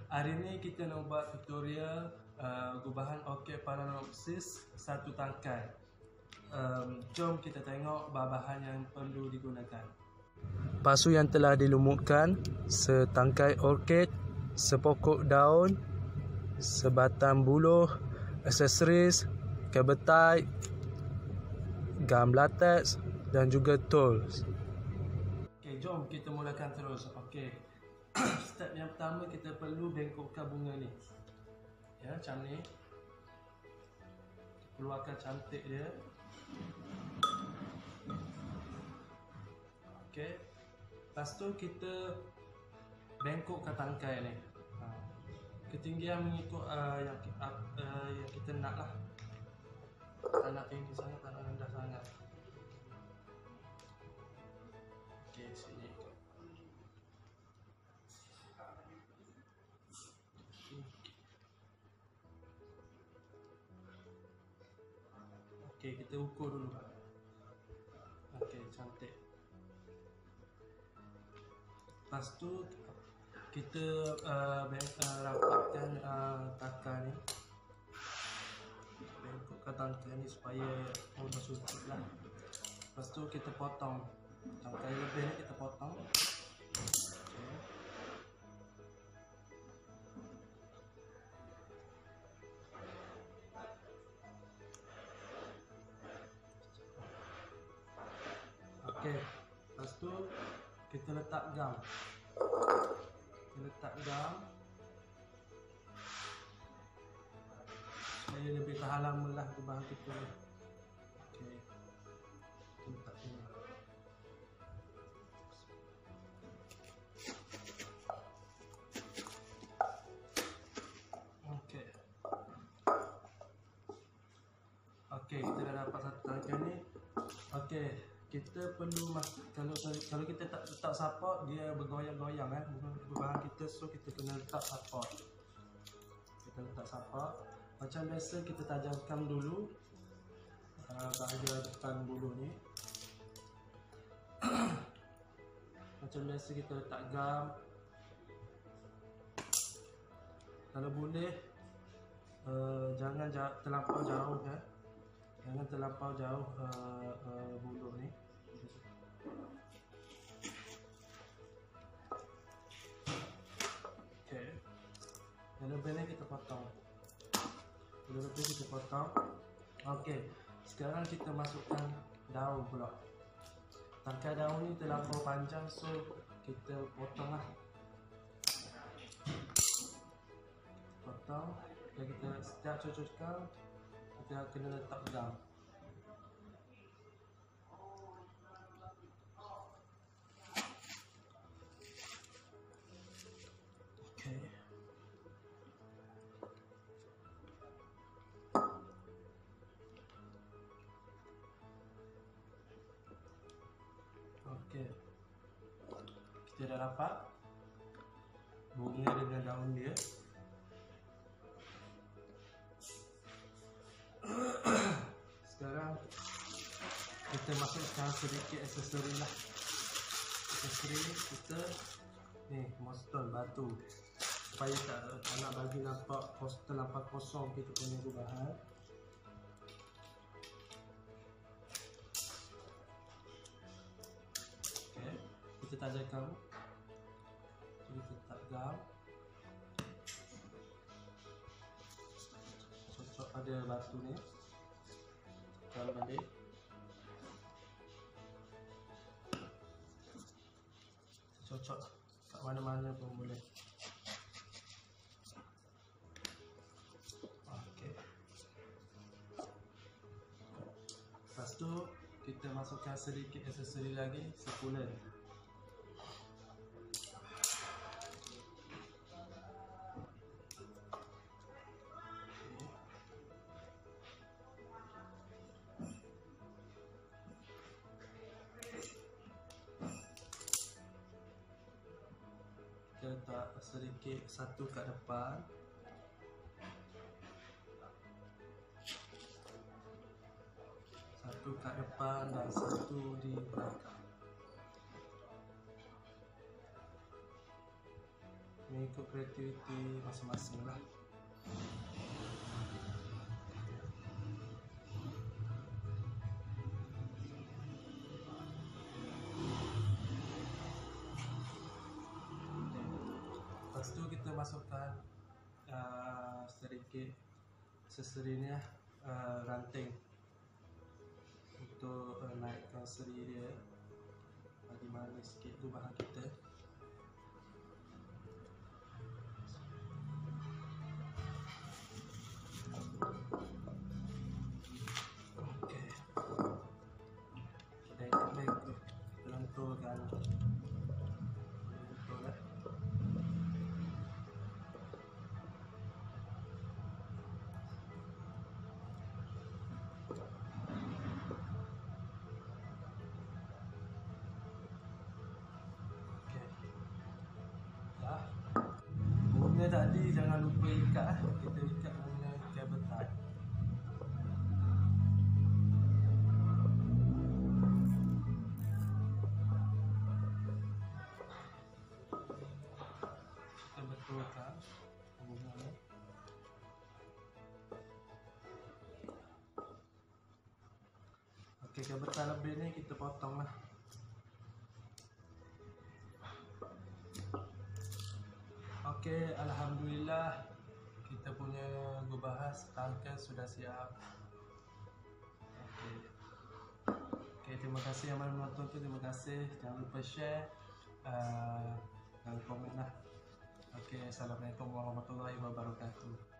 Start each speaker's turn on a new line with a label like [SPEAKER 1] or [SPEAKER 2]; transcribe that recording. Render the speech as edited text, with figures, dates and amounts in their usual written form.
[SPEAKER 1] Hari ni kita nak buat tutorial gubahan orkid Phalaenopsis satu tangkai. Jom kita tengok bahan yang perlu digunakan. Pasu yang telah dilumutkan, setangkai orkid, sepokok daun, sebatang buluh, aksesoris, kabel tight, gam latex dan juga tools. Okey, jom kita mulakan terus. Okey. Step yang pertama, kita perlu bengkokkan bunga ni. Ya, macam ni. Keluarkan cantik dia. Okey. Lepas tu kita bengkokkan tangkai ni. Ketinggian mengikut yang kita nak lah. Tak nak tinggi sangat, tak nak rendah sangat. Okey, sini. Okey, kita ukur dulu. Okey, cantik. Lepas tu kita rapatkan tangkai ni. Bengkokkan tangkai ni supaya mudah sujud lah. Lepas tu kita potong. Tangkai lebih ni kita potong. Okay. Okey. Lepas tu kita letak gam. Supaya lebih tahan lama lah gubahan kita ni. Okey. Kita letak sini. Okey. Okey, kita dah dapat satu tangkai ni. Okey, kita perlu kalau kita tak letak support, dia bergoyang-goyang gubahan kita, so kita kena letak support. Kita letak support. Macam biasa kita tajamkan dulu bahagian depan buluh ni. Macam biasa kita letak gam. Kalau boleh jangan terlampau jauh kan. Jangan terlampau jauh buluh ni. Okey. Yang lebih ni kita potong. Okey. Sekarang kita masukkan daun pula. Tangkai daun ni terlampau panjang, so kita potong lah. Potong. Dan kita setiap cocokkan, kita kena letak gam. Okey. Okey. Kita dah dapat bunga dengan daun dia. Sekarang kita masukkan sedikit aksesori lah. Aksesori kita ni, milestone batu, supaya tak nak bagi nampak terlampau kosong kita punya gubahan. Okey, kita tajamkan. Kita letak gam. Cocok pada batu ni. Tekan balik. Cocok kat mana-mana pun boleh. Okey. Lepas tu kita masukkan sedikit aksesori lagi, sekulen. Kita letak sedikit, satu kat depan, satu kat depan dan satu di belakang. mengikut kreativiti masing-masing lah. Lepas tu kita masukkan sedikit seserinya ranting untuk naikkan seri dia, bagi manis sikit gubahan kita. Okey, dan kita lenturkan betul lah. Bunga tadi jangan lupa ikat, kita ikat bunga kabel tie. Kita betulkan bunga ni. Okey, kabel tie lebih ni kita potong lah. Okey, alhamdulillah kita punya gubahan setangkai sudah siap. Okey, terima kasih yang menonton tu, terima kasih. Jangan lupa share dan komen lah. Okey, assalamualaikum warahmatullahi wabarakatuh.